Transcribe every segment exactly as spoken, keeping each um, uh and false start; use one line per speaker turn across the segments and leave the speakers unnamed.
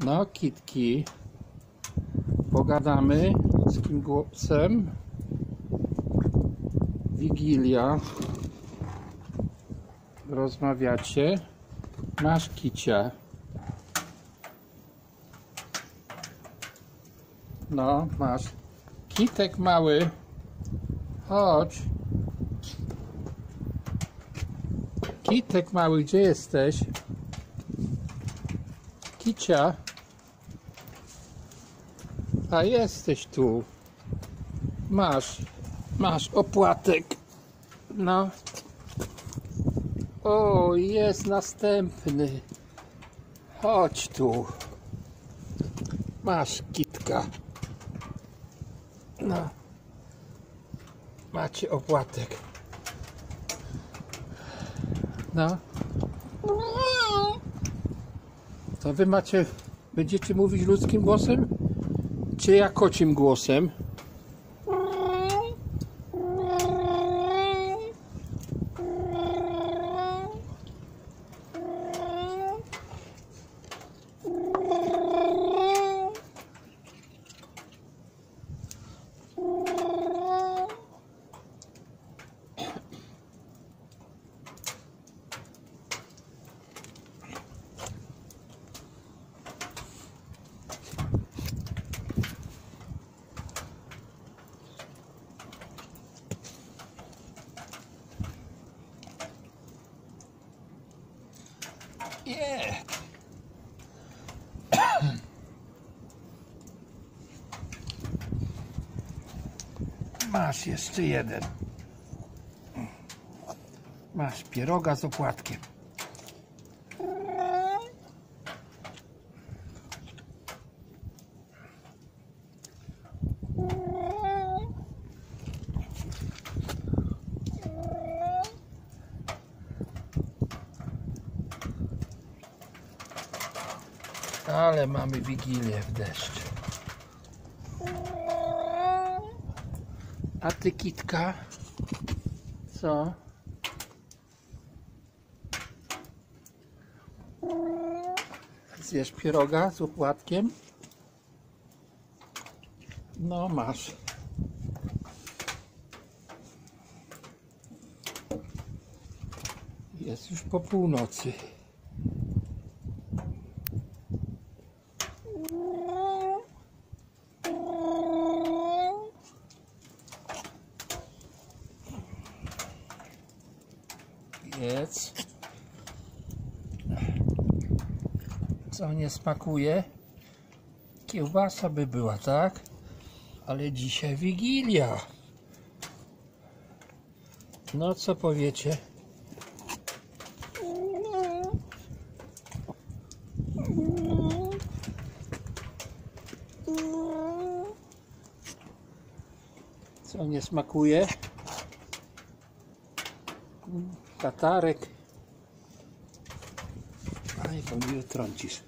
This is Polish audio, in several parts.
No, kitki. Pogadamy z kim głosem. Wigilia. Rozmawiacie. Masz kicia. No, masz. Kitek mały. Chodź. Kitek mały, gdzie jesteś? Kicia. A jesteś tu. Masz. Masz opłatek. No. O, jest następny. Chodź tu. Masz kitka. No. Macie opłatek. No. To wy macie, będziecie mówić ludzkim głosem? Czy ja kocim głosem? Yeah. Masz jeszcze jeden. Masz pieroga z opłatkiem. Ale mamy wigilię w deszczu. A ty, kitka? Co? Zjesz pieroga z opłatkiem? No, masz. Jest już po północy. Jedz. Co nie smakuje? Kiełbasa by była, tak? Ale dzisiaj Wigilia. No, co powiecie? Co nie smakuje? Tatarek. Aj, to mnie trącisz.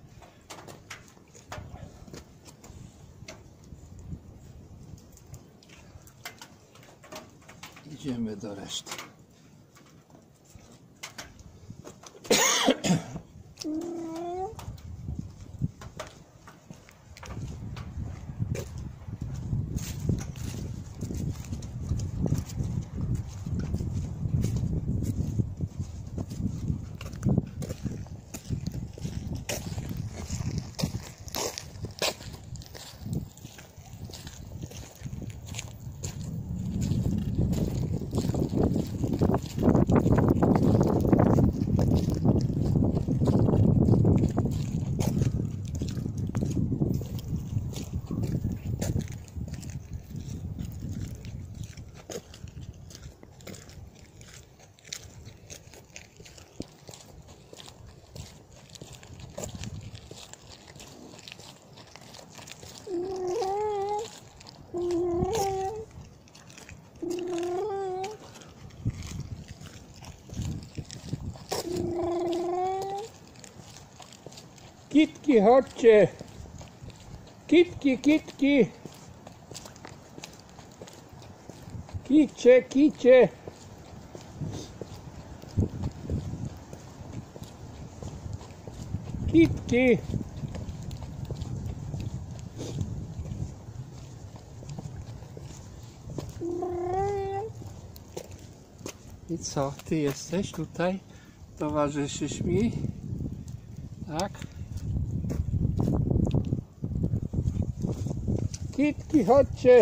Idziemy do reszty. Kitki, chodźcie! Kitki, kitki! Kicie, kicie! Kitki! I co? Ty jesteś tutaj? Towarzyszysz mi? Tak? Kitki, chodźcie!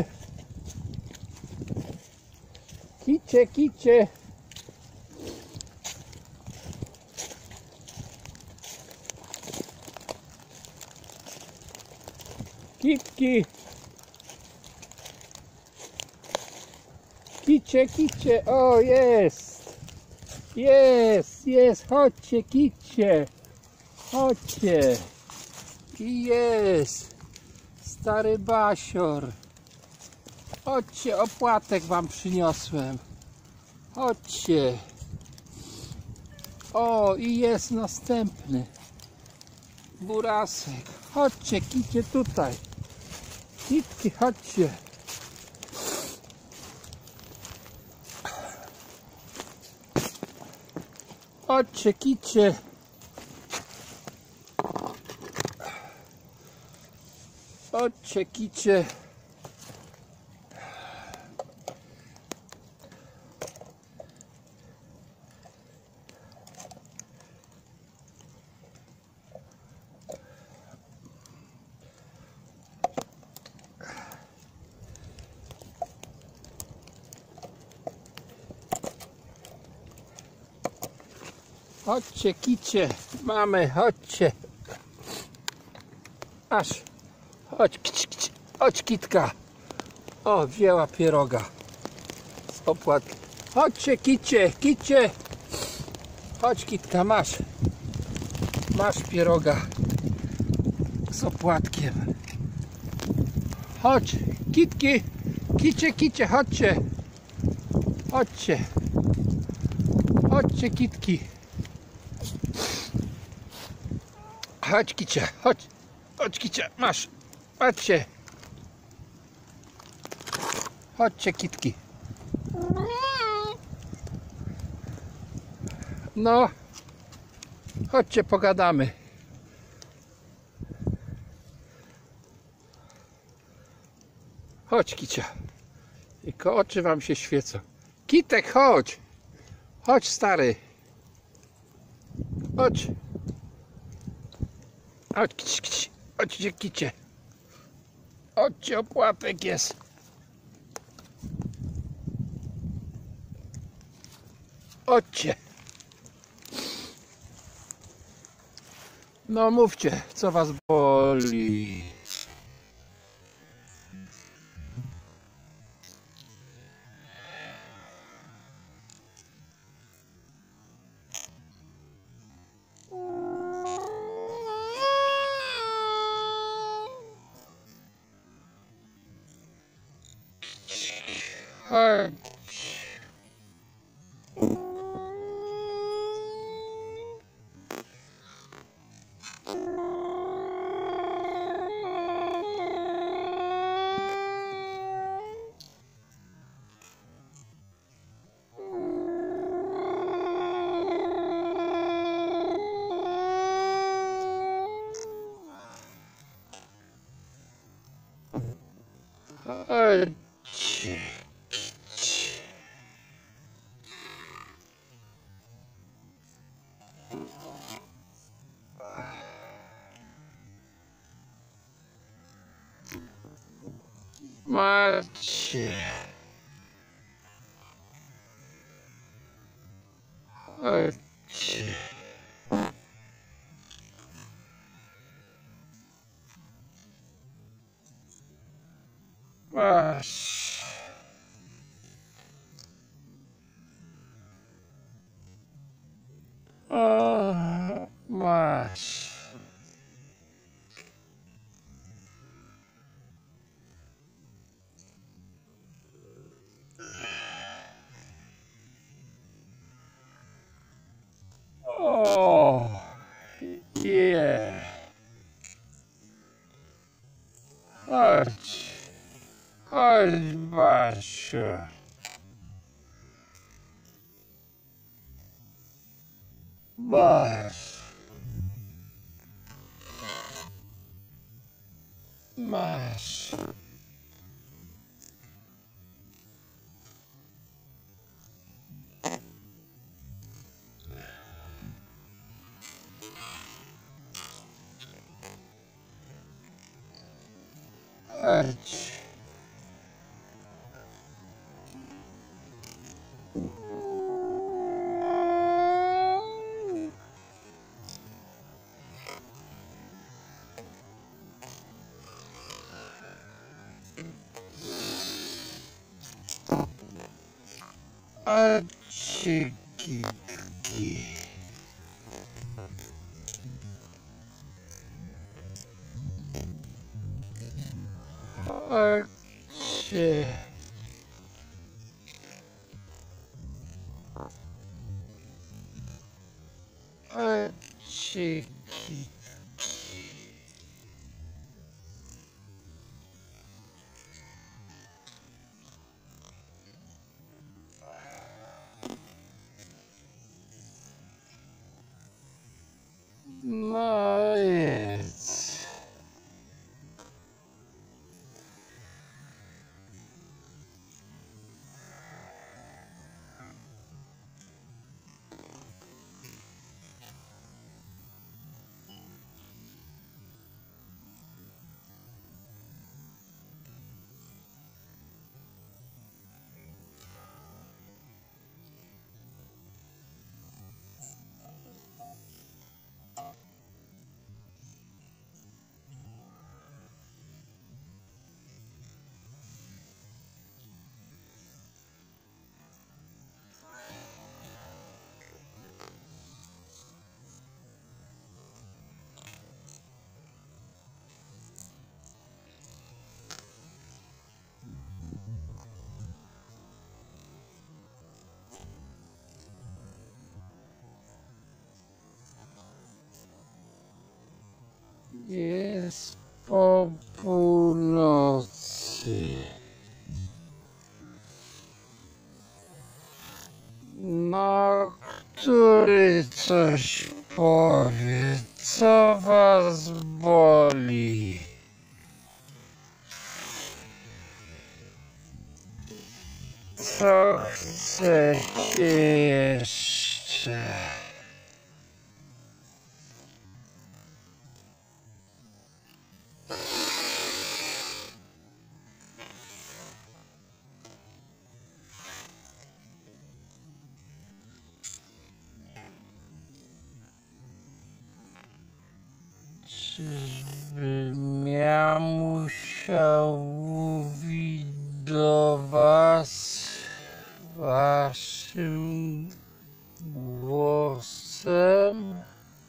Kicie, kicie! Kitki! Kicie, kicie! O, jest! Jest, jest! Chodźcie, kicie! Chodźcie! I jest! Stary basior! Chodźcie, opłatek wam przyniosłem! Chodźcie! O, i jest następny! Burasek! Chodźcie, kicie tutaj! Kitki, chodźcie! Chodźcie, kicie! Chodźcie, kicie! Chodźcie, kicie! Mamy, chodźcie! Aż! Chodź, kić, kić. Chodź, kitka! O, wzięła pieroga z opłatki. Chodźcie, kicie, kicie! Chodź, kitka, masz! Masz pieroga z opłatkiem. Chodź, kitki! Kicie, kicie, chodźcie! Chodźcie! Chodźcie, kitki! Chodź, kicie, chodź! Chodź, kicie, masz! Patrzcie! Chodźcie, kitki! No! Chodźcie, pogadamy! Chodź, kicia! Tylko oczy wam się świecą. Kitek, chodź! Chodź, stary! Chodź! Chodź, kici, kici. Chodźcie, kicie! Chodźcie, opłatek jest! Chodźcie! No mówcie, co was boli? Chodź. Chodźcie. Macie. Chodźcie. Masz. O, masz. O, yeah. Chodź. Chodź, Basiu. Masz. Masz. Eć. Eciki. Ecie. Eciki. No jest. Jest po północy. No, który coś powie, co was boli? Co chcecie jeszcze? Czyżbym ja musiał mówić do was waszym głosem?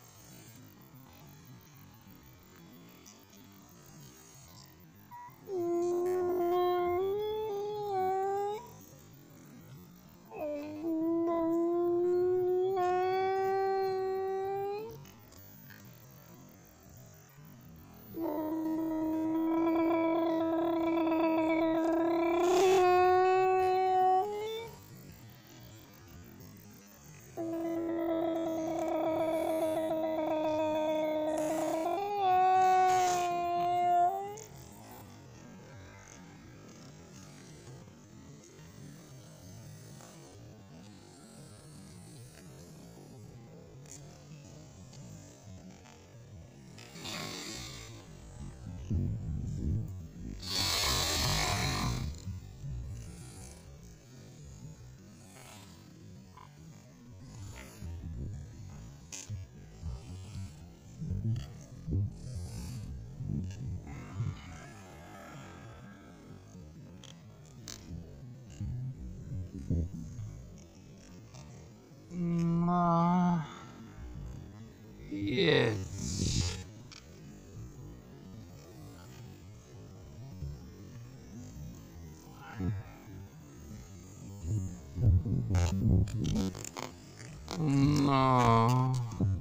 No, jedz. No,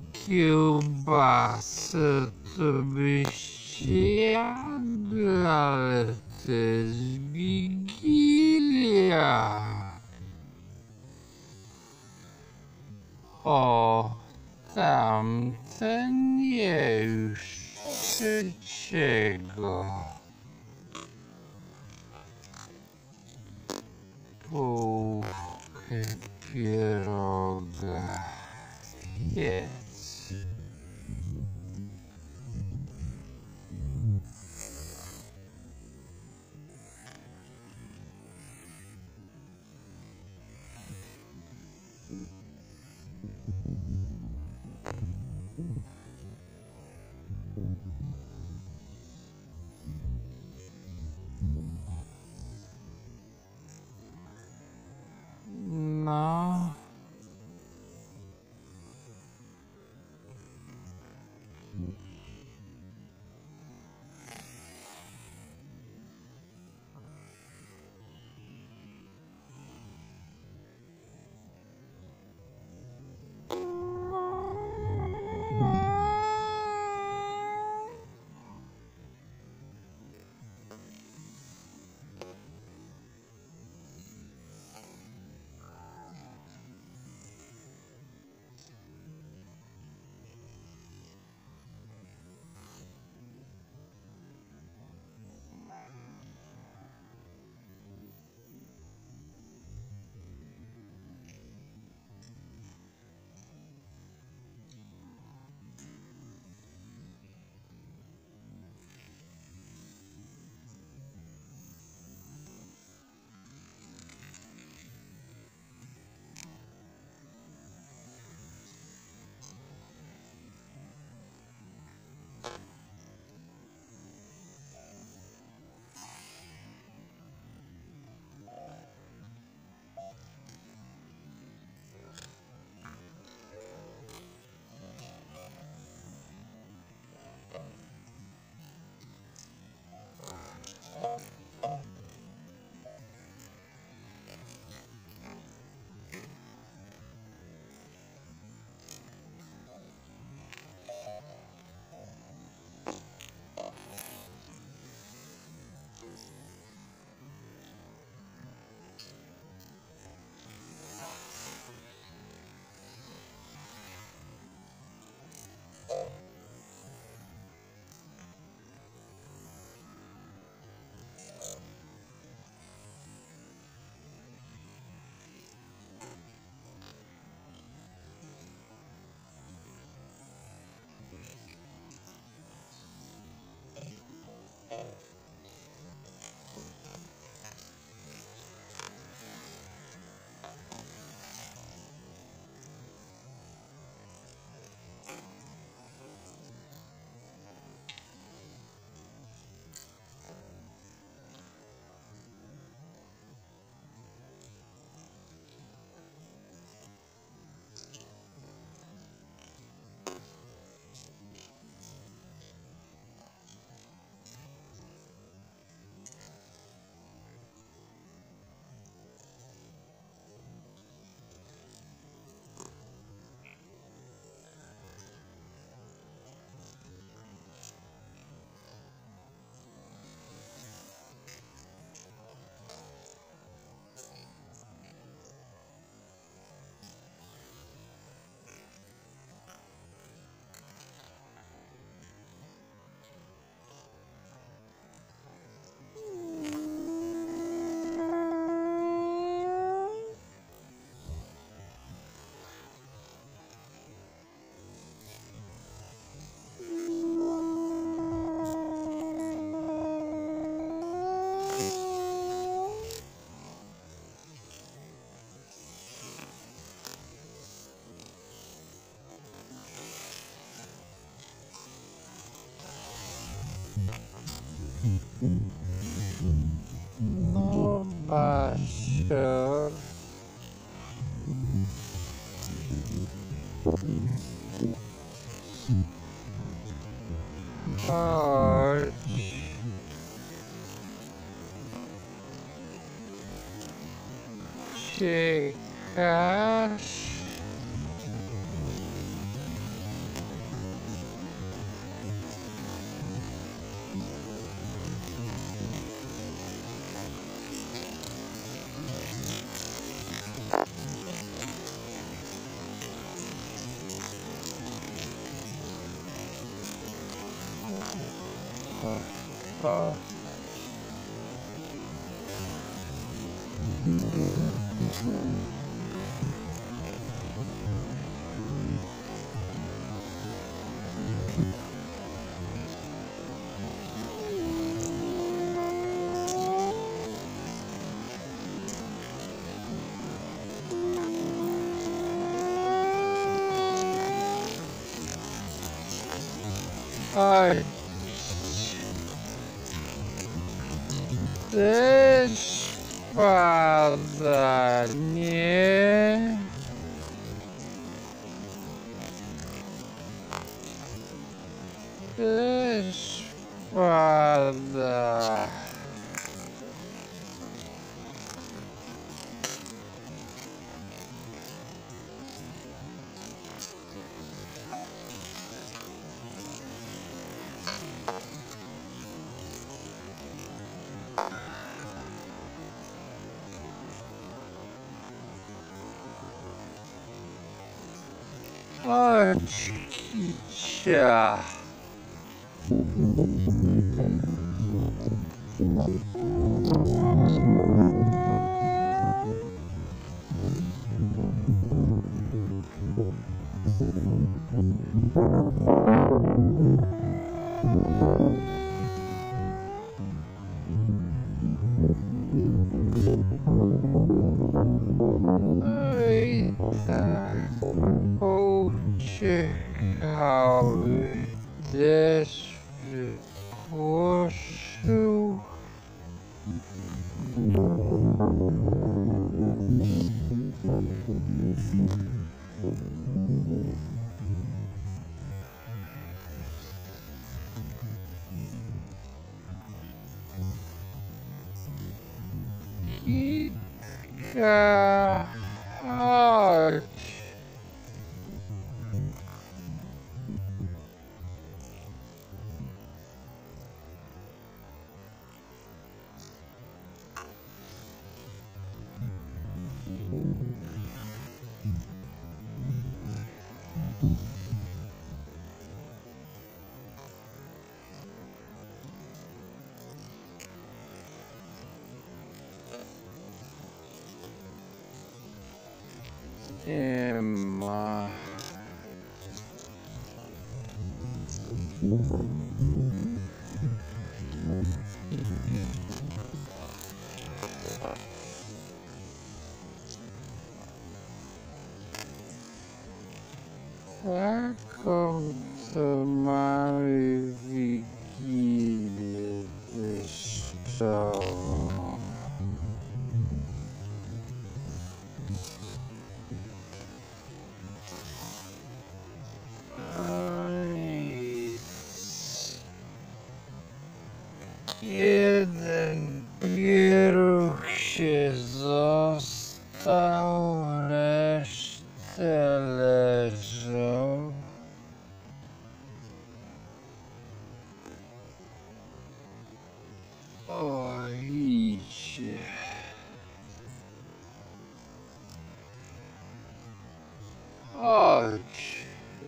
kiełbasę to byście jadł, ale to jest Wigilia. O, tamten nie już trzeciego. Półkę pieroga. Jedz. No, Basior. Chodź. Ciekasz? O. Oj. Deszcz pada, nie? Deszcz pada. Chodź, kicia. Oj, tak uciekały, deszcz wygłoszył. Kitka, chodź. Nie ma. Taką to mamy wigilię deszczową. Jeden pieruch się został, resztę leżą. O, idzie. Chodź.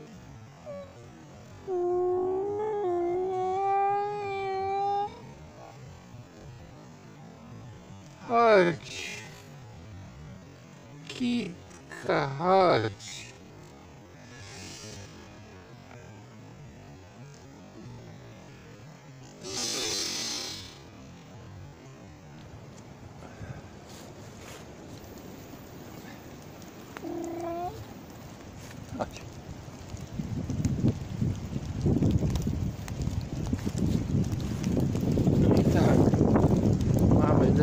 Chodź. Kitka, chodź. Chodź. I tak.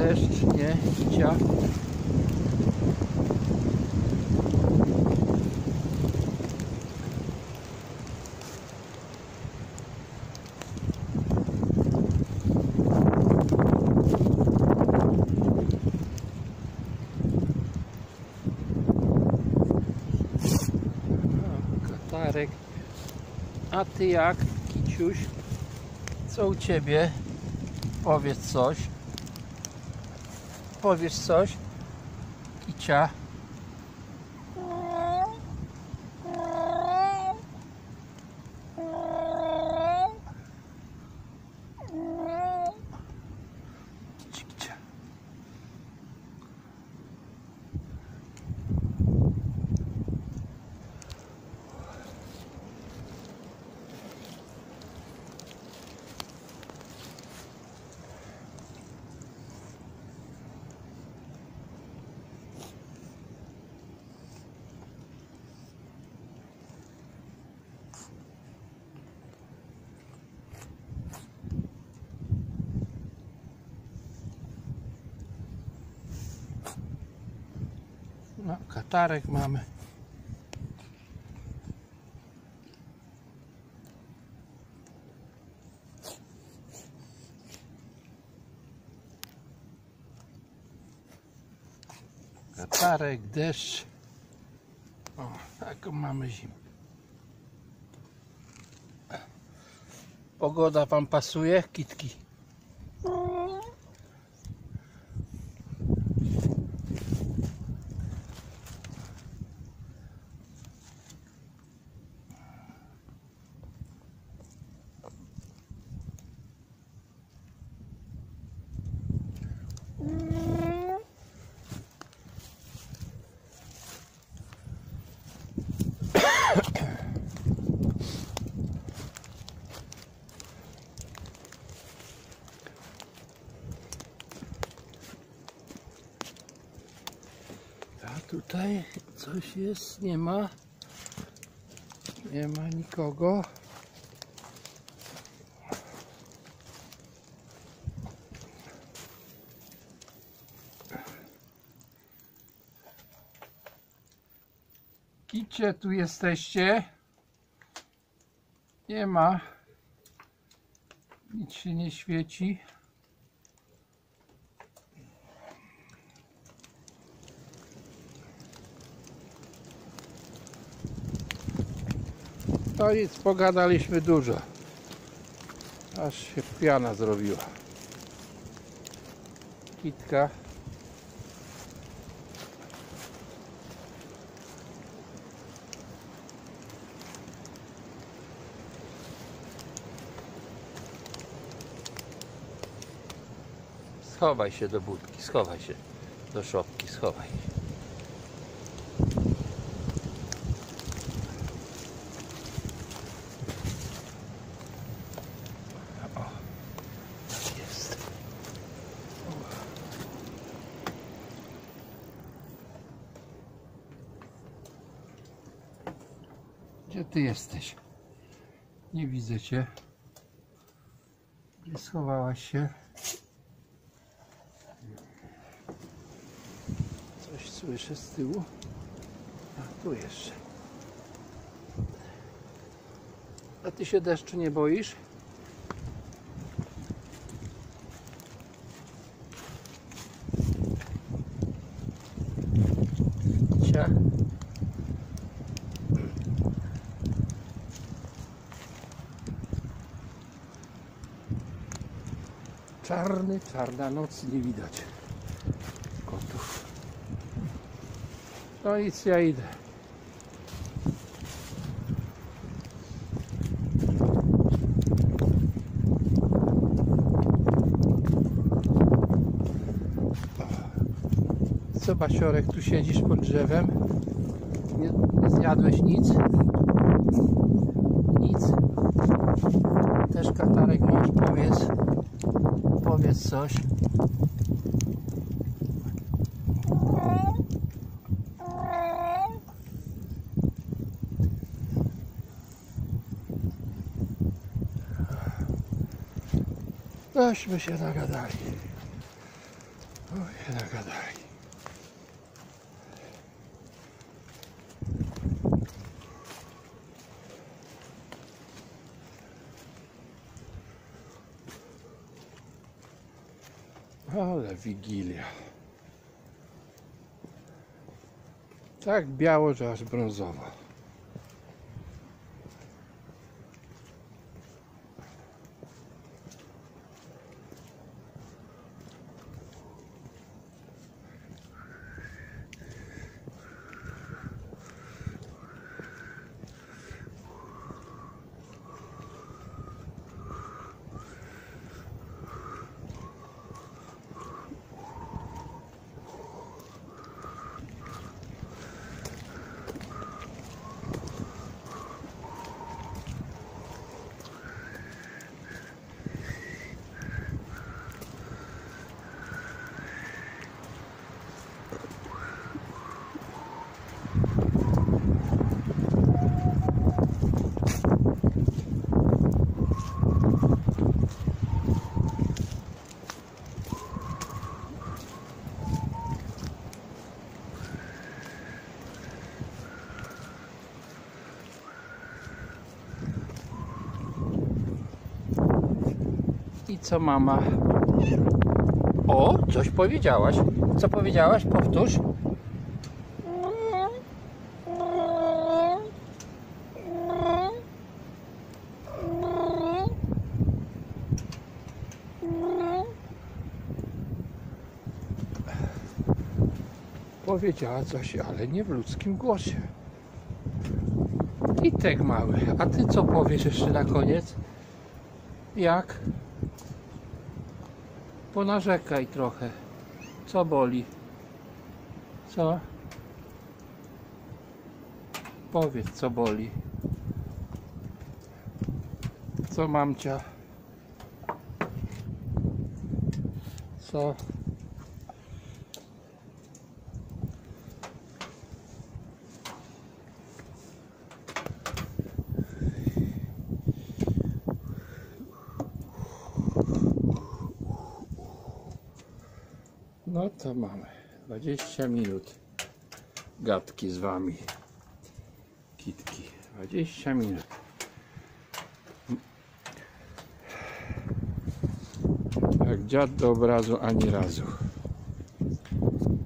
deszcz, nie, Kicia. Katarek. A ty jak, Kiciuś? Co u ciebie? Powiedz coś. Powiesz coś? Kicia. Kicia. No, katarek mamy. Katarek, deszcz. O, taką mamy zimę. Pogoda wam pasuje, kitki? A tutaj coś jest, nie ma. Nie ma nikogo. Kicie, tu jesteście? Nie ma. Nic się nie świeci. No nic, pogadaliśmy dużo. Aż się piana zrobiła. Kitka. Schowaj się do budki, schowaj się do szopki, schowaj się. O, tak jest. Gdzie ty jesteś? Nie widzę cię. Gdzie schowałaś się? Coś słyszę z tyłu. A tu jeszcze. A ty się deszczu nie boisz? Cia. Czarny, czarna noc, nie widać kotów. No nic, ja idę. Co, Basiorek, tu siedzisz pod drzewem? Nie, nie zjadłeś nic? Nic? Też katarek masz? Powiedz. Powiedz coś. Tośmy się nagadali. Oj, nagadali. Ale wigilia. Tak biało, że aż brązowo. I co mama? O, coś powiedziałaś. Co powiedziałaś? Powtórz. Powiedziała coś, ale nie w ludzkim głosie. I tak mały. A ty co powiesz jeszcze na koniec? Jak? Ponarzekaj trochę. Co boli? Co? Powiedz, co boli. Co mamcia? Co? No to mamy dwadzieścia minut gadki z wami, kitki. dwadzieścia minut. Jak dziad do obrazu ani razu.